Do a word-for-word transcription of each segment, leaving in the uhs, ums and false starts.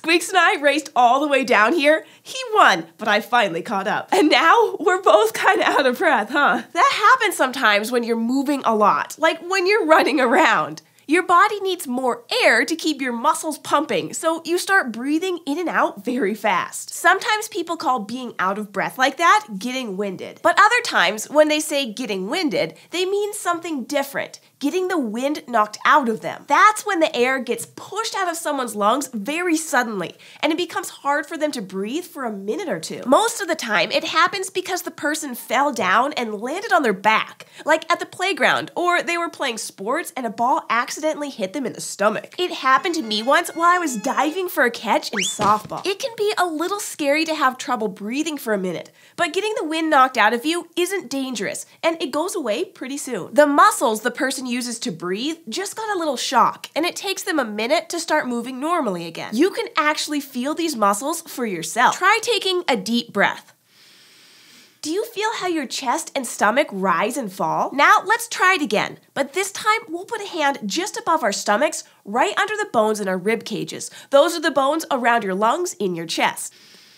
Squeaks and I raced all the way down here. He won, but I finally caught up. And now we're both kind of out of breath, huh? That happens sometimes when you're moving a lot, like when you're running around. Your body needs more air to keep your muscles pumping, so you start breathing in and out very fast. Sometimes people call being out of breath like that getting winded. But other times, when they say getting winded, they mean something different. Getting the wind knocked out of them. That's when the air gets pushed out of someone's lungs very suddenly, and it becomes hard for them to breathe for a minute or two. Most of the time, it happens because the person fell down and landed on their back, like at the playground, or they were playing sports and a ball accidentally hit them in the stomach. It happened to me once while I was diving for a catch in softball. It can be a little scary to have trouble breathing for a minute, but getting the wind knocked out of you isn't dangerous, and it goes away pretty soon. The muscles the person uses to breathe just got a little shock, and it takes them a minute to start moving normally again. You can actually feel these muscles for yourself. Try taking a deep breath. Do you feel how your chest and stomach rise and fall? Now let's try it again, but this time we'll put a hand just above our stomachs, right under the bones in our rib cages. Those are the bones around your lungs in your chest.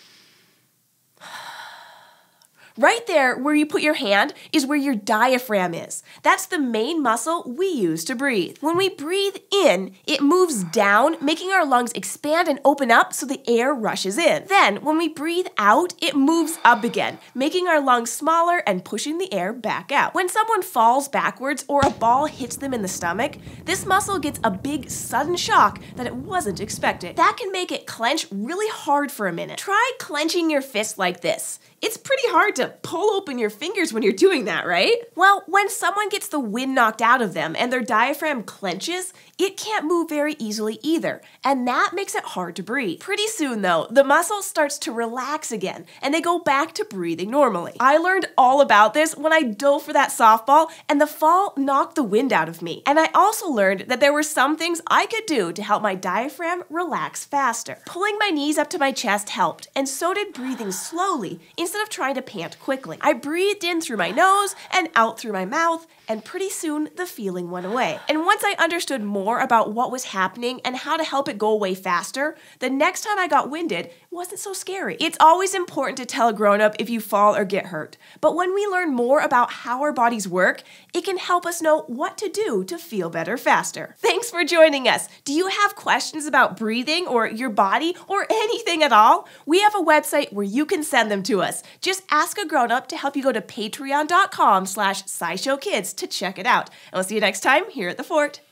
Right there where you put your hand is where your diaphragm is. That's the main muscle we use to breathe. When we breathe in, it moves down, making our lungs expand and open up so the air rushes in. Then, when we breathe out, it moves up again, making our lungs smaller and pushing the air back out. When someone falls backwards or a ball hits them in the stomach, this muscle gets a big sudden shock that it wasn't expecting. That can make it clench really hard for a minute. Try clenching your fist like this. It's pretty hard to pull open your fingers when you're doing that, right? Well, when someone gets the wind knocked out of them and their diaphragm clenches, it can't move very easily either, and that makes it hard to breathe. Pretty soon, though, the muscle starts to relax again, and they go back to breathing normally. I learned all about this when I dove for that softball, and the fall knocked the wind out of me. And I also learned that there were some things I could do to help my diaphragm relax faster. Pulling my knees up to my chest helped, and so did breathing slowly instead of trying to pant quickly. I breathed in through my nose and out through my mouth, and pretty soon the feeling went away. And once I understood more about what was happening and how to help it go away faster, the next time I got winded, it wasn't so scary. It's always important to tell a grown-up if you fall or get hurt. But when we learn more about how our bodies work, it can help us know what to do to feel better faster. Thanks for joining us. Do you have questions about breathing or your body or anything at all? We have a website where you can send them to us. Just ask a grown-up to help you go to patreon dot com slash SciShow Kids to check it out. And we'll see you next time here at the Fort.